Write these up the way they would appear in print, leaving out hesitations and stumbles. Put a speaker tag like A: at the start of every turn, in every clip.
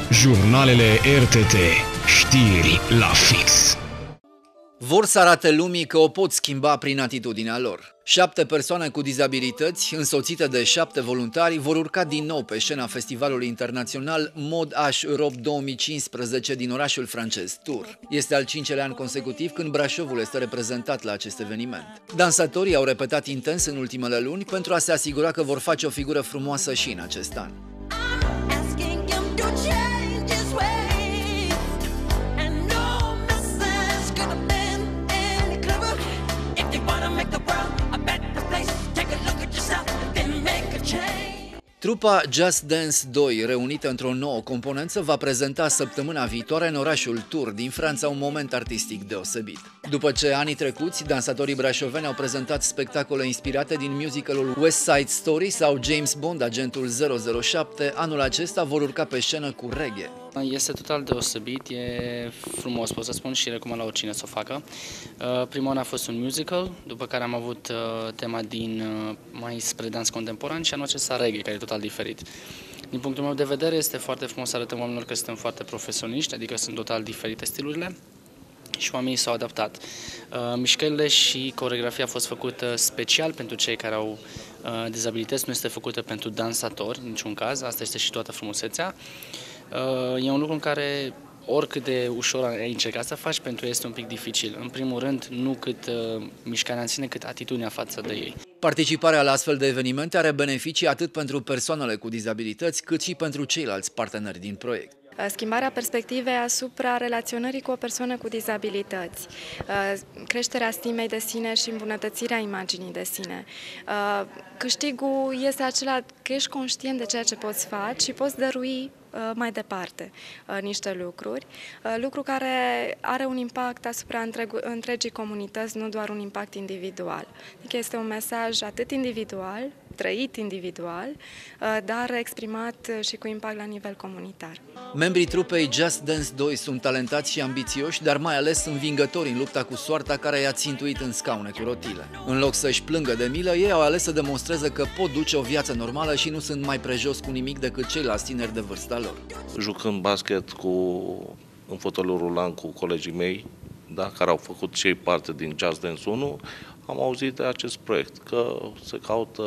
A: Jurnalele RTT. Știri la fix.
B: Vor să arate lumii că o pot schimba prin atitudinea lor. 7 persoane cu dizabilități, însoțite de 7 voluntari, vor urca din nou pe scena Festivalului Internațional Mode H Europe 2015 din orașul francez Tours. Este al 5-lea an consecutiv când Brașovul este reprezentat la acest eveniment. Dansatorii au repetat intens în ultimele luni pentru a se asigura că vor face o figură frumoasă și în acest an. Trupa Just Dance 2, reunită într-o nouă componență, va prezenta săptămâna viitoare în orașul Tours din Franța un moment artistic deosebit. După ce anii trecuți, dansatorii brașoveni au prezentat spectacole inspirate din musicalul West Side Story sau James Bond, agentul 007, anul acesta vor urca pe scenă cu reggae.
C: Este total deosebit, e frumos, pot să spun, și recomand la oricine să o facă. Prima oară a fost un musical, după care am avut tema mai spre dans contemporan și anul acesta reggae, care e total diferit. Din punctul meu de vedere, este foarte frumos să arătăm oamenilor că suntem foarte profesioniști, adică sunt total diferite stilurile și oamenii s-au adaptat. Mișcările și coreografia a fost făcută special pentru cei care au dizabilități, nu este făcută pentru dansatori, în niciun caz, asta este și toată frumusețea. E un lucru în care oricât de ușor ai încercat să faci, pentru ei este un pic dificil. În primul rând, nu cât mișcarea în sine, cât atitudinea față de ei.
B: Participarea la astfel de evenimente are beneficii atât pentru persoanele cu dizabilități, cât și pentru ceilalți parteneri din proiect.
D: Schimbarea perspectivei asupra relaționării cu o persoană cu dizabilități, creșterea stimei de sine și îmbunătățirea imaginii de sine. Câștigul este acela că ești conștient de ceea ce poți face și poți dărui mai departe niște lucruri, lucru care are un impact asupra întregii comunități, nu doar un impact individual. Adică este un mesaj atât individual, trăit individual, dar exprimat și cu impact la nivel comunitar.
B: Membrii trupei Just Dance 2 sunt talentați și ambițioși, dar mai ales învingători în lupta cu soarta care i-a țintuit în scaune cu rotile. În loc să-și plângă de milă, ei au ales să demonstreze că pot duce o viață normală și nu sunt mai prejos cu nimic decât ceilalți tineri de vârsta lor.
E: Jucând basket în fotoliul rulant cu colegii mei, da, care au făcut și ei parte din Just Dance 1, am auzit de acest proiect, că se caută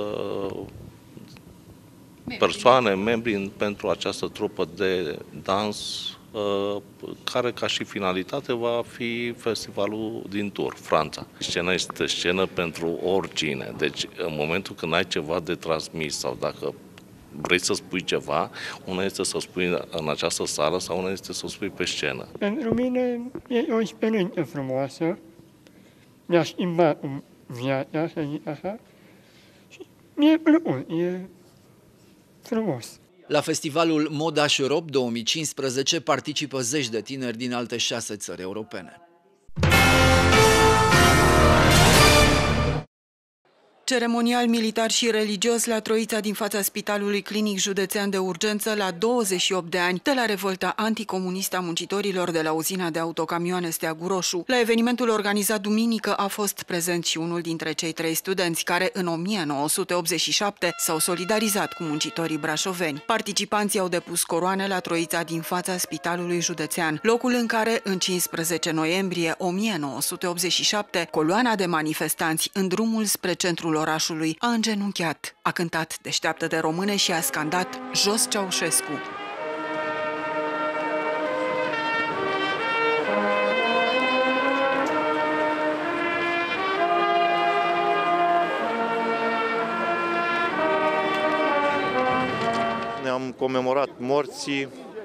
E: persoane, membri pentru această trupă de dans, care ca și finalitate va fi festivalul din Tours, Franța. Scena este scenă pentru oricine, deci în momentul când ai ceva de transmis sau dacă vrei să spui ceva, una este să spui în această sală sau una este să spui pe scenă.
F: Pentru mine e o experiență frumoasă, mi-a schimbat viața, să zic așa, și mi-e plăcut, e frumos.
B: La festivalul Mode H Europe 2015 participă zeci de tineri din alte 6 țări europene.
G: Ceremonial militar și religios la Troița din fața Spitalului Clinic Județean de Urgență la 28 de ani de la revolta anticomunistă a muncitorilor de la uzina de autocamioane Steagul Roșu. La evenimentul organizat duminică a fost prezent și unul dintre cei 3 studenți care în 1987 s-au solidarizat cu muncitorii brașoveni. Participanții au depus coroane la Troița din fața Spitalului Județean, locul în care în 15 noiembrie 1987 coloana de manifestanți în drumul spre centrul orașului a îngenunchiat, a cântat Deșteaptă-te române și a scandat Jos Ceaușescu.
H: Ne-am comemorat morții,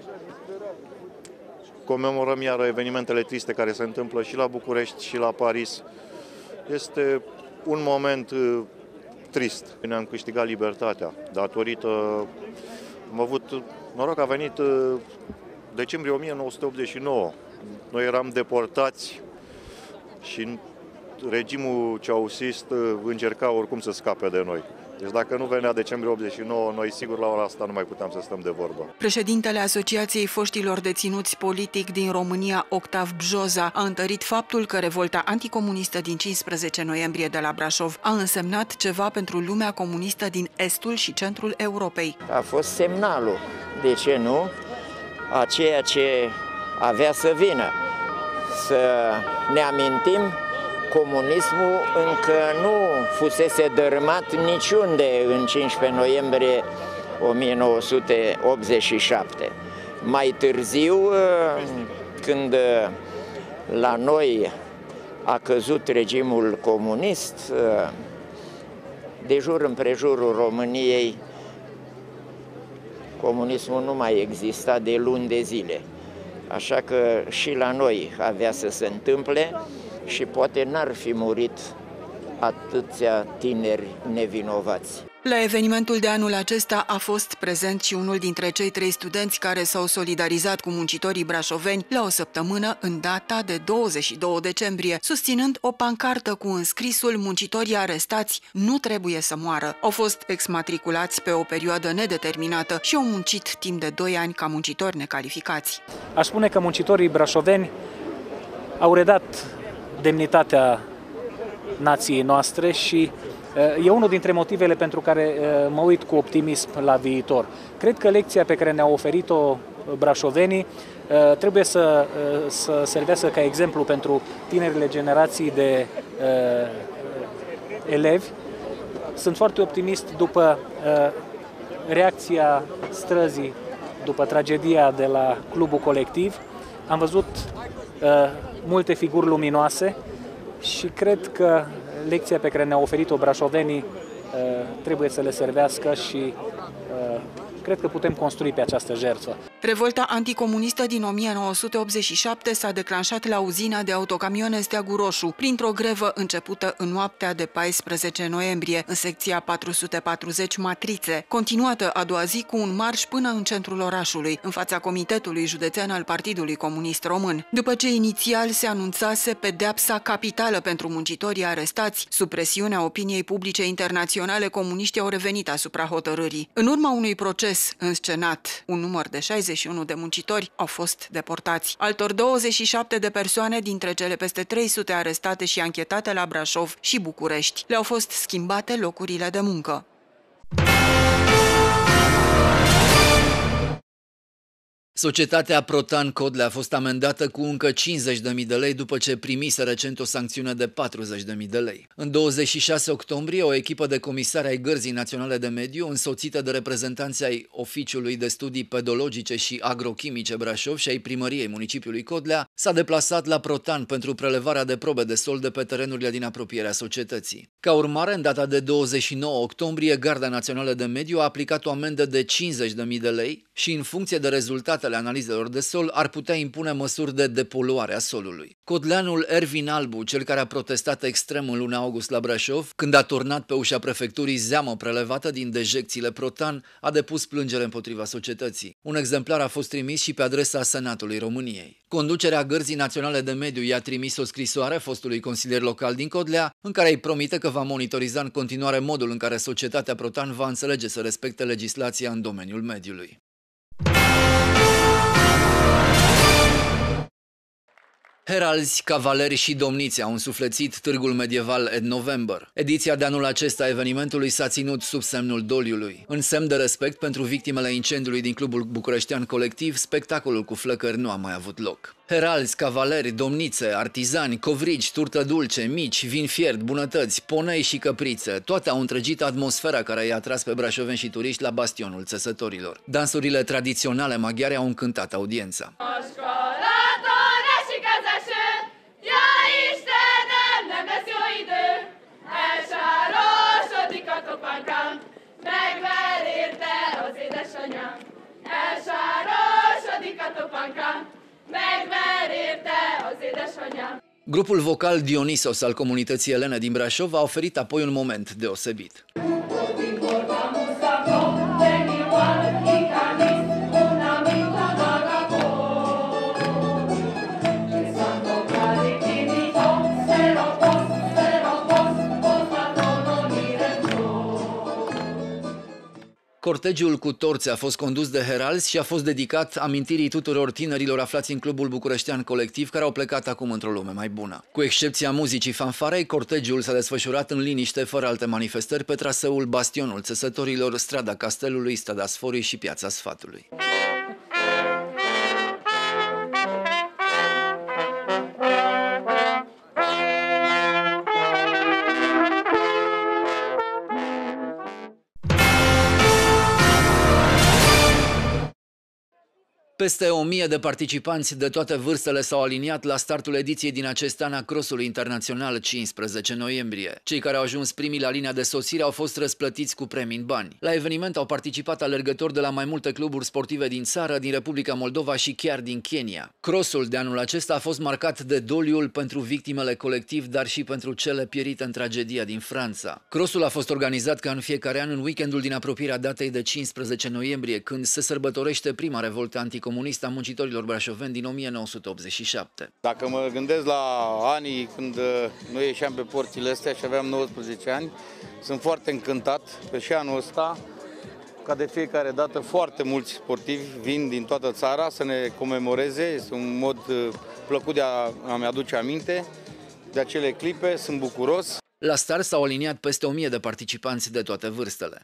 H: comemorăm iar evenimentele triste care se întâmplă și la București și la Paris. Este un moment trist. Ne-am câștigat libertatea datorită, am avut noroc că a venit decembrie 1989. Noi eram deportați și regimul ceaușist încerca oricum să scape de noi. Deci dacă nu venea decembrie 89, noi sigur la ora asta nu mai puteam să stăm de vorbă.
G: Președintele Asociației Foștilor Deținuți Politic din România, Octav Bjoza, a întărit faptul că revolta anticomunistă din 15 noiembrie de la Brașov a însemnat ceva pentru lumea comunistă din estul și centrul Europei.
I: A fost semnalul, de ce nu, a ceea ce avea să vină. Să ne amintim, comunismul încă nu fusese dărâmat niciunde în 15 noiembrie 1987. Mai târziu, când la noi a căzut regimul comunist, de jur împrejurul României, comunismul nu mai exista de luni de zile. Așa că și la noi avea să se întâmple și poate n-ar fi murit atâția tineri nevinovați.
G: La evenimentul de anul acesta a fost prezent și unul dintre cei 3 studenți care s-au solidarizat cu muncitorii brașoveni la o săptămână în data de 22 decembrie, susținând o pancartă cu înscrisul "Muncitorii arestați nu trebuie să moară". Au fost exmatriculați pe o perioadă nedeterminată și au muncit timp de 2 ani ca muncitori necalificați.
J: Aș spune că muncitorii brașoveni au redat demnitatea nației noastre și e unul dintre motivele pentru care mă uit cu optimism la viitor. Cred că lecția pe care ne-au oferit-o brașovenii trebuie să servească ca exemplu pentru tinerile generații de elevi. Sunt foarte optimist după reacția străzii, după tragedia de la Clubul Colectiv. Am văzut multe figuri luminoase și cred că lecția pe care ne-au oferit-o brașovenii trebuie să le servească și cred că putem construi pe această jertfă.
G: Revolta anticomunistă din 1987 s-a declanșat la uzina de autocamioane Steagul Roșu, printr-o grevă începută în noaptea de 14 noiembrie, în secția 440 Matrițe, continuată a doua zi cu un marș până în centrul orașului, în fața Comitetului Județean al Partidului Comunist Român. După ce inițial se anunțase pedeapsa capitală pentru muncitorii arestați, sub presiunea opiniei publice internaționale, comuniștii au revenit asupra hotărârii. În urma unui proces înscenat, un număr de 61 de muncitori au fost deportați. Altor 27 de persoane dintre cele peste 300 arestate și anchetate la Brașov și București le-au fost schimbate locurile de muncă.
B: Societatea Protan Codlea a fost amendată cu încă 50.000 de lei după ce primise recent o sancțiune de 40.000 de lei. În 26 octombrie, o echipă de comisari ai Gărzii Naționale de Mediu, însoțită de reprezentanții ai Oficiului de Studii Pedologice și Agrochimice Brașov și ai Primăriei Municipiului Codlea, s-a deplasat la Protan pentru prelevarea de probe de sol de pe terenurile din apropierea societății. Ca urmare, în data de 29 octombrie, Garda Națională de Mediu a aplicat o amendă de 50.000 de lei și, în funcție de rezultatele analizelor de sol, ar putea impune măsuri de depoluare a solului. Codleanul Ervin Albu, cel care a protestat extrem în luna august la Brașov, când a turnat pe ușa prefecturii zeamă prelevată din dejecțiile Protan, a depus plângere împotriva societății. Un exemplar a fost trimis și pe adresa Senatului României. Conducerea Gărzii Naționale de Mediu i-a trimis o scrisoare fostului consilier local din Codlea, în care îi promite că va monitoriza în continuare modul în care societatea Protan va înțelege să respecte legislația în domeniul mediului. Heralzi, cavaleri și domnițe au însuflețit târgul medieval Ed November. Ediția de anul acesta a evenimentului s-a ținut sub semnul doliului. În semn de respect pentru victimele incendiului din Clubul Bucureștean Colectiv, spectacolul cu flăcări nu a mai avut loc. Heralzi, cavaleri, domnițe, artizani, covrigi, turtă dulce, mici, vin fiert, bunătăți, ponei și căprițe, toate au întregit atmosfera care i-a atras pe brașoveni și turiști la bastionul țesătorilor. Dansurile tradiționale maghiare au încântat audiența. Grupul vocal Dionisos al comunității elene din Brașov a oferit apoi un moment deosebit. Cortegiul cu torțe a fost condus de heralzi și a fost dedicat amintirii tuturor tinerilor aflați în Clubul Bucureștean Colectiv, care au plecat acum într-o lume mai bună. Cu excepția muzicii fanfarei, cortegiul s-a desfășurat în liniște, fără alte manifestări, pe traseul Bastionul Țesătorilor, Strada Castelului, Strada Sforii și Piața Sfatului. Peste 1000 de participanți de toate vârstele s-au aliniat la startul ediției din acest an a Crossului Internațional 15 noiembrie. Cei care au ajuns primii la linia de sosire au fost răsplătiți cu premii în bani. La eveniment au participat alergători de la mai multe cluburi sportive din țară, din Republica Moldova și chiar din Kenya. Crossul de anul acesta a fost marcat de doliul pentru victimele colectiv, dar și pentru cele pierite în tragedia din Franța. Crossul a fost organizat ca în fiecare an în weekendul din apropierea datei de 15 noiembrie, când se sărbătorește prima revoltă anticomunistă a muncitorilor brașoveni din 1987.
K: Dacă mă gândesc la anii când noi ieșeam pe porțile astea și aveam 19 ani, sunt foarte încântat că și anul ăsta, ca de fiecare dată, foarte mulți sportivi vin din toată țara să ne comemoreze. Este un mod plăcut de a-mi aduce aminte de acele clipe, sunt bucuros.
B: La start s-au aliniat peste 1000 de participanți de toate vârstele.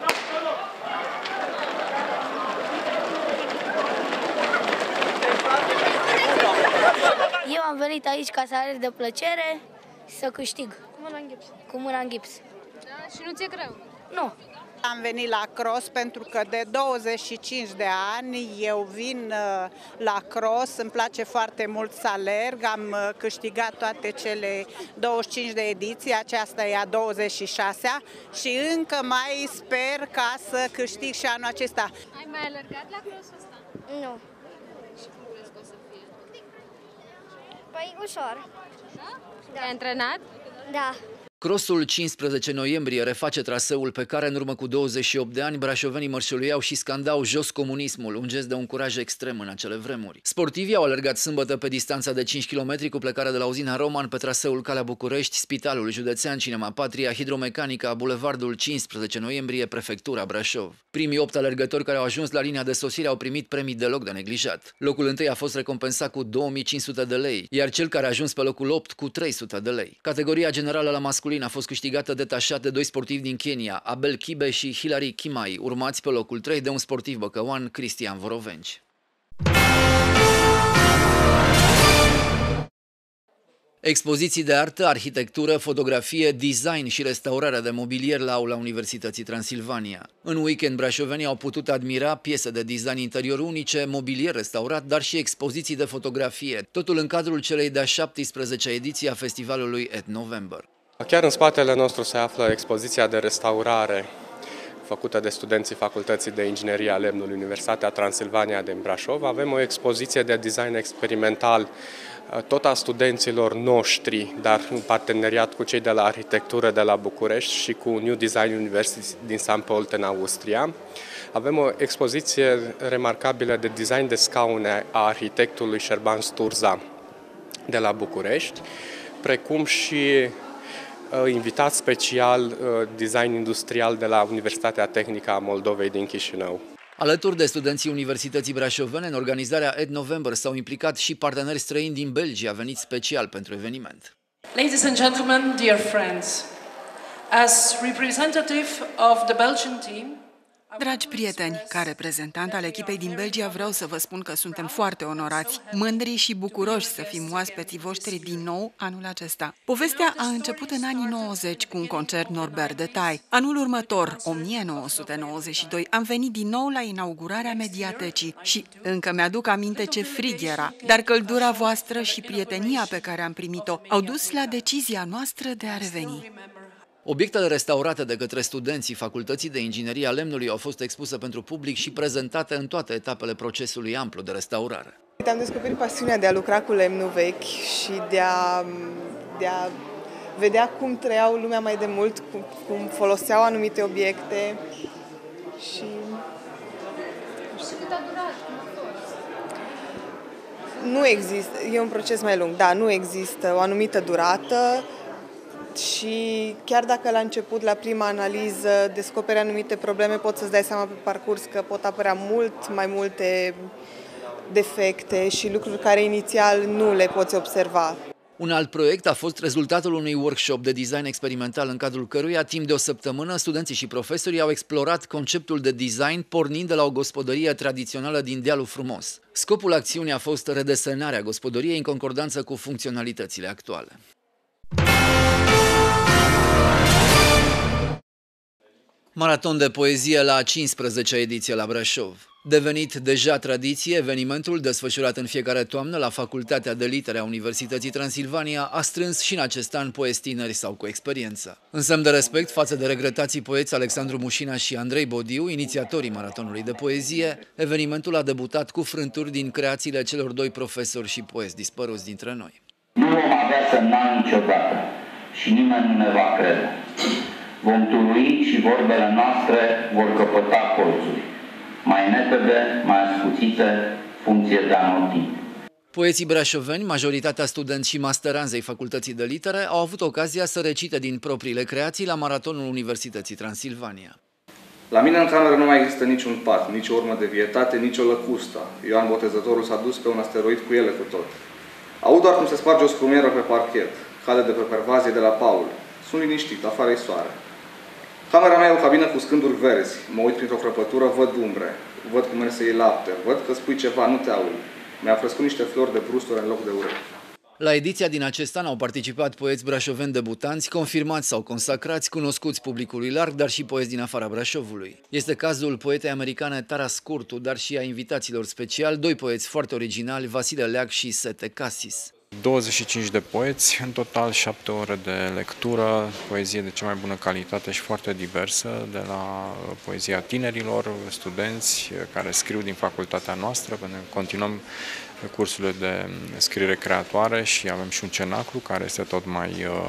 L: Eu am venit aici ca să alerg de plăcere și să câștig. Cu mâna în gips.
M: Da? Și nu ți-e greu?
L: Nu.
N: Am venit la cross pentru că de 25 de ani eu vin la cross, îmi place foarte mult să alerg, am câștigat toate cele 25 de ediții, aceasta e a 26-a și încă mai sper ca să câștig și anul acesta.
M: Ai mai alergat la crossul ăsta?
L: Nu.
M: Și cum crezi că o să fie?
L: Păi ușor.
M: Da? Te-ai antrenat?
L: Da.
B: Crossul 15 noiembrie reface traseul pe care în urmă cu 28 de ani brașovenii mărșăluiau și scandau jos comunismul, un gest de un curaj extrem în acele vremuri. Sportivii au alergat sâmbătă pe distanța de 5 km cu plecarea de la uzina Roman pe traseul Calea București, Spitalul Județean, Cinema Patria, Hidromecanica, Bulevardul 15 noiembrie, Prefectura Brașov. Primii 8 alergători care au ajuns la linia de sosire au primit premii deloc de neglijat. Locul întâi a fost recompensat cu 2500 de lei, iar cel care a ajuns pe locul 8 cu 300 de lei. Categoria generală la masculin a fost câștigată detașat de 2 sportivi din Kenya, Abel Kibe și Hilary Kimai, urmați pe locul 3 de un sportiv băcăuan, Cristian Vorovenci. Expoziții de artă, arhitectură, fotografie, design și restaurarea de mobilier la Aula Universității Transilvania. În weekend, brașovenii au putut admira piese de design interior unice, mobilier restaurat, dar și expoziții de fotografie, totul în cadrul celei de-a 17-a ediție a festivalului Ed-November.
O: Chiar în spatele nostru se află expoziția de restaurare făcută de studenții Facultății de Inginerie a Lemnului, Universitatea Transilvania din Brașov. Avem o expoziție de design experimental tot a studenților noștri, dar în parteneriat cu cei de la arhitectură de la București și cu New Design University din St. Pölten, Austria. Avem o expoziție remarcabilă de design de scaune a arhitectului Șerban Sturza de la București, precum și invitat special design industrial de la Universitatea Tehnică a Moldovei din Chișinău.
B: Alături de studenții Universității Brașovene, în organizarea Ed-November s-au implicat și parteneri străini din Belgia veniți special pentru eveniment.
P: Ladies and gentlemen, dear friends, as representative of the Belgian team,
G: Dragi prieteni, ca reprezentant al echipei din Belgia vreau să vă spun că suntem foarte onorați, mândri și bucuroși să fim oaspeții voștri din nou anul acesta. Povestea a început în anii 90 cu un concert Norbert de Tai. Anul următor, 1992, am venit din nou la inaugurarea Mediatecii și încă mi-aduc aminte ce frig era, dar căldura voastră și prietenia pe care am primit-o au dus la decizia noastră de a reveni.
B: Obiectele restaurate de către studenții Facultății de Inginerie a Lemnului au fost expuse pentru public și prezentate în toate etapele procesului amplu de restaurare.
Q: Am descoperit pasiunea de a lucra cu lemnul vechi și de a vedea cum trăiau lumea mai de mult, cum foloseau anumite obiecte și...
M: Și cât a durat?
Q: Nu există, e un proces mai lung, da, nu există o anumită durată. Și chiar dacă la început, la prima analiză, descoperi anumite probleme, poți să-ți dai seama pe parcurs că pot apărea mult mai multe defecte și lucruri care inițial nu le poți observa.
B: Un alt proiect a fost rezultatul unui workshop de design experimental în cadrul căruia, timp de o săptămână, studenții și profesorii au explorat conceptul de design pornind de la o gospodărie tradițională din Dealul Frumos. Scopul acțiunii a fost redesenarea gospodăriei în concordanță cu funcționalitățile actuale. Maraton de poezie la 15-a ediție la Brașov. Devenit deja tradiție, evenimentul desfășurat în fiecare toamnă la Facultatea de Litere a Universității Transilvania a strâns și în acest an poeți tineri sau cu experiență. În semn de respect față de regretații poeți Alexandru Mușina și Andrei Bodiu, inițiatorii maratonului de poezie, evenimentul a debutat cu frânturi din creațiile celor doi profesori și poeți dispăruți dintre noi.
R: Nu vom avea semnal niciodată și nimeni nu ne va crede. Vom turui și vorbele noastre vor căpăta colțuri, mai netede, mai ascuțite, funcție de anotimp.
B: Poeții brașoveni, majoritatea studenți și masteranzi ai Facultății de Litere, au avut ocazia să recite din propriile creații la maratonul Universității Transilvania.
S: La mine în cameră nu mai există niciun pat, nici o urmă de vietate, nici o lăcustă. Ioan Botezătorul s-a dus pe un asteroid cu ele cu tot. Aud doar cum se sparge o scrumieră pe parchet, cale de pe pervazie de la Paul. Sunt liniștit, afară-i soare. Camera mea e o cabină cu scânduri verzi. Mă uit printr-o crăpătură, văd umbre. Văd cum mergi să iei lapte. Văd că spui ceva, nu te aud. Mi-a crescut niște flori de brusturi în loc de urechi.
B: La ediția din acest an au participat poeți brașoveni debutanți, confirmați sau consacrați, cunoscuți publicului larg, dar și poeți din afara Brașovului. Este cazul poetei americane Tara Scurtu, dar și a invitaților speciali, doi poeți foarte originali, Vasile Leac și Sete Casis.
T: 25 de poeți, în total 7 ore de lectură, poezie de cea mai bună calitate și foarte diversă, de la poezia tinerilor, studenți care scriu din facultatea noastră, până continuăm cursurile de scriere creatoare și avem și un cenaclu care este tot mai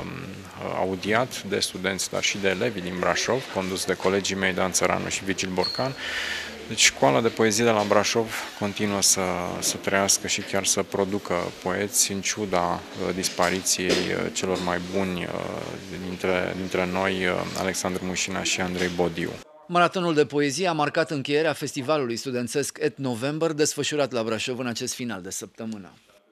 T: audiat de studenți, dar și de elevi din Brașov, condus de colegii mei Dan Țăranu și Vigil Borcan. Deci școala de poezie de la Brașov continuă să trăiască și chiar să producă poeți, în ciuda dispariției celor mai buni dintre noi, Alexandru Mușina și Andrei Bodiu.
B: Maratonul de poezie a marcat încheierea festivalului studențesc Et November, desfășurat la Brașov în acest final de săptămână.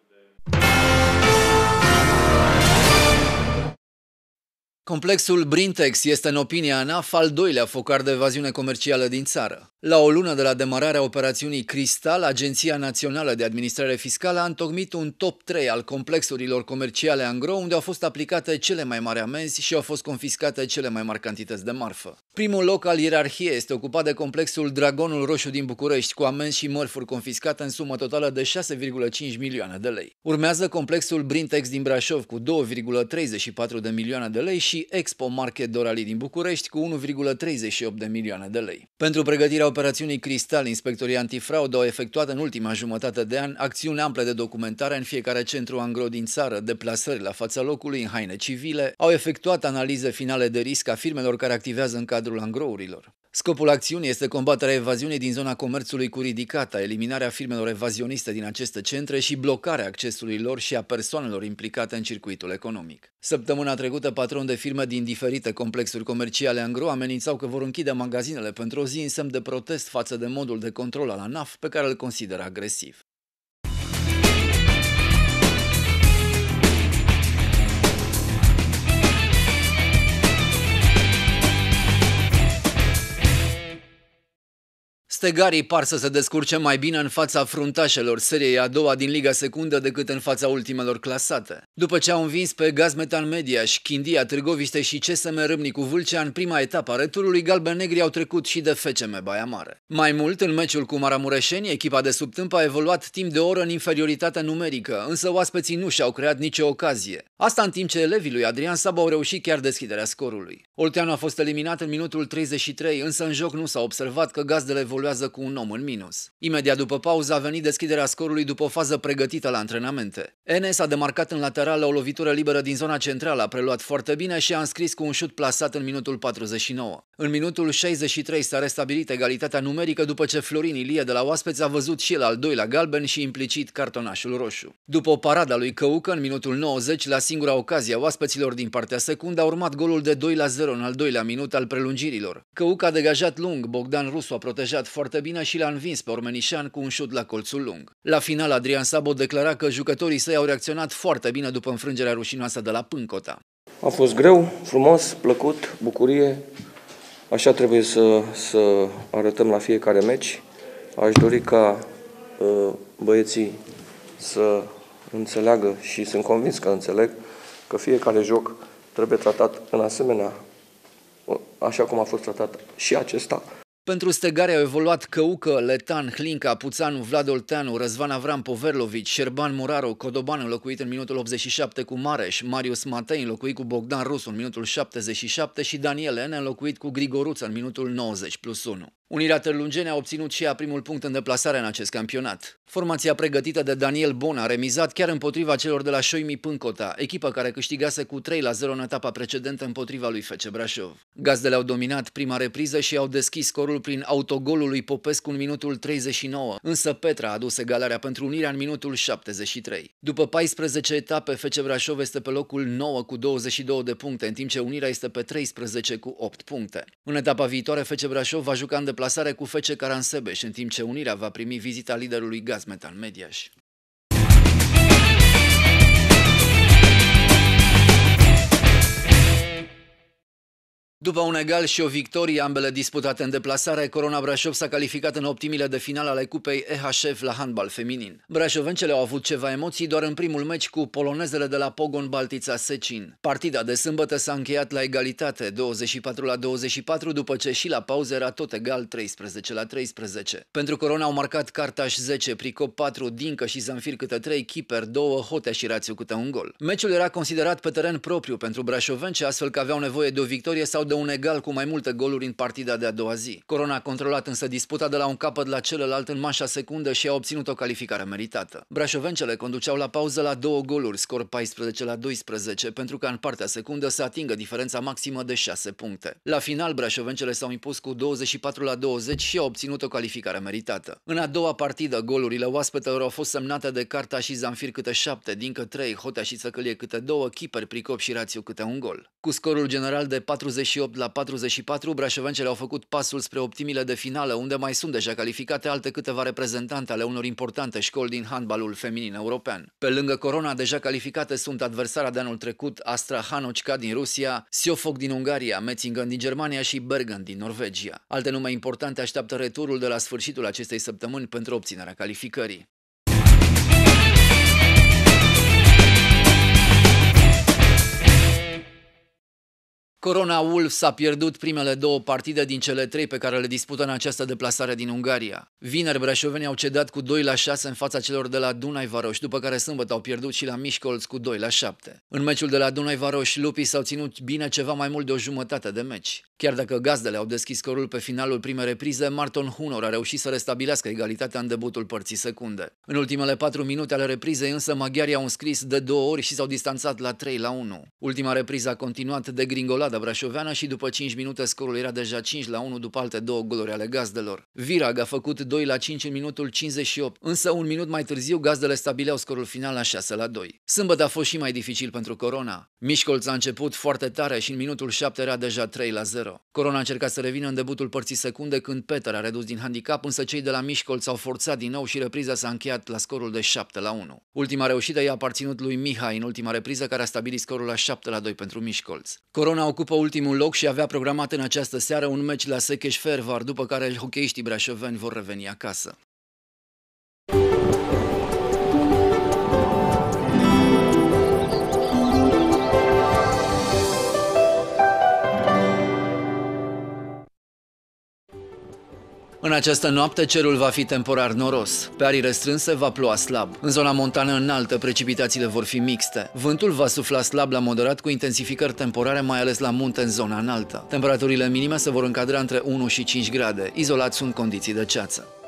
B: Complexul Brintex este, în opinia ANAF, al doilea focar de evaziune comercială din țară. La o lună de la demararea operațiunii Cristal, Agenția Națională de Administrare Fiscală a întocmit un top 3 al complexurilor comerciale angro, unde au fost aplicate cele mai mari amenzi și au fost confiscate cele mai mari cantități de marfă. Primul loc al ierarhiei este ocupat de complexul Dragonul Roșu din București, cu amenzi și mărfuri confiscate în sumă totală de 6,5 milioane de lei. Urmează complexul Brintex din Brașov cu 2,34 de milioane de lei și Expo Market Dorali din București cu 1,38 de milioane de lei. Pentru pregătirea operațiunii Cristal, inspectorii antifraudă au efectuat în ultima jumătate de an acțiuni ample de documentare în fiecare centru angro din țară, deplasări la fața locului în haine civile, au efectuat analize finale de risc a firmelor care activează în cadrul angrourilor. Scopul acțiunii este combaterea evaziunii din zona comerțului cu ridicata, eliminarea firmelor evazioniste din aceste centre și blocarea accesului lor și a persoanelor implicate în circuitul economic. Săptămâna trecută, patroni de firme din diferite complexuri comerciale angro amenințau că vor închide magazinele pentru o zi în semn de protest față de modul de control al ANAF, pe care îl consideră agresiv. Stegarii par să se descurce mai bine în fața fruntașelor seriei a doua din Liga Secundă decât în fața ultimelor clasate. După ce au învins pe Gazmetan Mediaș, Chindia, Târgoviște și CSM Râmnicu Vâlcea în prima etapă a returului, galbenegrii au trecut și de FCM Baia Mare. Mai mult, în meciul cu Maramureșeni, echipa de sub Tâmpa a evoluat timp de o oră în inferioritate numerică, însă oaspeții nu și-au creat nicio ocazie. Asta în timp ce elevii lui Adrian Sabo au reușit chiar deschiderea scorului. Olteanu a fost eliminat în minutul 33, însă în joc nu s-a observat că gazdele evoluează cu un om în minus. Imediat după pauză a venit deschiderea scorului după o fază pregătită la antrenamente. Enes a demarcat în lateral la o lovitură liberă din zona centrală, a preluat foarte bine și a înscris cu un șut plasat în minutul 49. În minutul 63 s-a restabilit egalitatea numerică după ce Florin Ilie de la oaspeți a văzut și el al doilea galben și implicit cartonașul roșu. După o paradă a lui Căucă în minutul 90, la singura ocazie a oaspeților din partea secundă, a urmat golul de 2-0 în al doilea minut al prelungirilor. Căucă a degajat lung, Bogdan Rusu a protejat foarte bine și l-a învins pe Ormenișan cu un șut la colțul lung. La final, Adrian Sabo declara că jucătorii săi au reacționat foarte bine după înfrângerea rușinoasă de la Pâncota.
U: A fost greu, frumos, plăcut, bucurie. Așa trebuie să arătăm la fiecare meci. Aș dori ca băieții să înțeleagă și sunt convins că înțeleg că fiecare joc trebuie tratat în asemenea, așa cum a fost tratat și acesta.
B: Pentru Stegari au evoluat Căucă, Letan, Hlinca, Puțanu, Vlad Olteanu, Răzvan Avram, Poverlovici, Șerban Muraru, Codoban înlocuit în minutul 87 cu Mareș, Marius Matei înlocuit cu Bogdan Rusu în minutul 77 și Daniel N. înlocuit cu Grigoruță în minutul 90+1. Unirea Târlungeni a obținut și ea primul punct în deplasare în acest campionat. Formația pregătită de Daniel Bon a remizat chiar împotriva celor de la Șoimi Pâncota, echipă care câștigase cu 3-0 în etapa precedentă împotriva lui FC Brașov. Gazdele au dominat prima repriză și au deschis scorul prin autogolul lui Popescu în minutul 39, însă Petra a adus egalarea pentru Unirea în minutul 73. După 14 etape, FC Brașov este pe locul 9 cu 22 de puncte, în timp ce Unirea este pe 13 cu 8 puncte. În etapa viitoare, FC Brașov va juca în deplasare cu FC Caransebeș, în timp ce Unirea va primi vizita liderului Gazmetan Mediaș. După un egal și o victorie, ambele disputate în deplasare, Corona Brașov s-a calificat în optimile de final ale cupei EHF la handbal feminin. Brașovencele au avut ceva emoții doar în primul meci cu polonezele de la Pogon Baltița Secin. Partida de sâmbătă s-a încheiat la egalitate, 24-24, după ce și la pauză era tot egal, 13-13. Pentru Corona au marcat Cartaș 10, Pricop 4, Dincă și Zanfir câte 3, Chiper 2, Hotea și Rațiu câte un gol. Meciul era considerat pe teren propriu pentru brașovence, astfel că aveau nevoie de o victorie sau de un egal cu mai multe goluri în partida de a doua zi. Corona a controlat însă disputa de la un capăt la celălalt în manșa secundă și a obținut o calificare meritată. Brașovencele conduceau la pauză la 2 goluri, scor 14-12, pentru ca în partea secundă să atingă diferența maximă de 6 puncte. La final, brașovencele s-au impus cu 24-20 și au obținut o calificare meritată. În a doua partidă, golurile oaspetelor au fost semnate de Carta și Zanfir câte 7, Dincă 3, Hotea și Țăcălie câte 2, Chiper, Pricop și Rațiu câte un gol. Cu scorul general de 48-44, brașovencele au făcut pasul spre optimile de finală, unde mai sunt deja calificate alte câteva reprezentante ale unor importante școli din handbalul feminin european. Pe lângă Corona, deja calificate sunt adversara de anul trecut Astra Hanocca din Rusia, Siofok din Ungaria, Metzingen din Germania și Bergen din Norvegia. Alte nume importante așteaptă returul de la sfârșitul acestei săptămâni pentru obținerea calificării. Corona Wolves a pierdut primele 2 partide din cele 3 pe care le dispută în această deplasare din Ungaria. Vineri, brașovenii au cedat cu 2-6 în fața celor de la Dunaj Varoș, după care sâmbătă au pierdut și la Miskolc cu 2-7. În meciul de la Dunaj Varoș, lupii s-au ținut bine ceva mai mult de o jumătate de meci. Chiar dacă gazdele au deschis scorul pe finalul primei reprize, Marton Hunor a reușit să restabilească egalitatea în debutul părții secunde. În ultimele 4 minute ale reprizei însă maghiarii au înscris de 2 ori și s-au distanțat la 3-1. Ultima repriză a continuat de gringolada brașoveană și după 5 minute scorul era deja 5-1 după alte 2 goluri ale gazdelor. Virag a făcut 2-5 în minutul 58, însă un minut mai târziu gazdele stabileau scorul final la 6-2. Sâmbătă a fost și mai dificil pentru Corona. Miskolc a început foarte tare și în minutul 7 era deja 3-0. Corona a încercat să revină în debutul părții secunde când Peter a redus din handicap, însă cei de la Miskolc s-au forțat din nou și repriza s-a încheiat la scorul de 7-1. Ultima reușită i-a aparținut lui Mihai în ultima repriză, care a stabilit scorul la 7-2 pentru Miskolc. Corona ocupă ultimul loc și avea programat în această seară un meci la Székesfehérvár, după care hockeyiștii brașoveni vor reveni acasă. În această noapte cerul va fi temporar noros. Pe arii restrânse va ploua slab. În zona montană înaltă precipitațiile vor fi mixte. Vântul va sufla slab la moderat cu intensificări temporare, mai ales la munte în zona înaltă. Temperaturile minime se vor încadra între 1 și 5 grade. Izolat sunt condiții de ceață.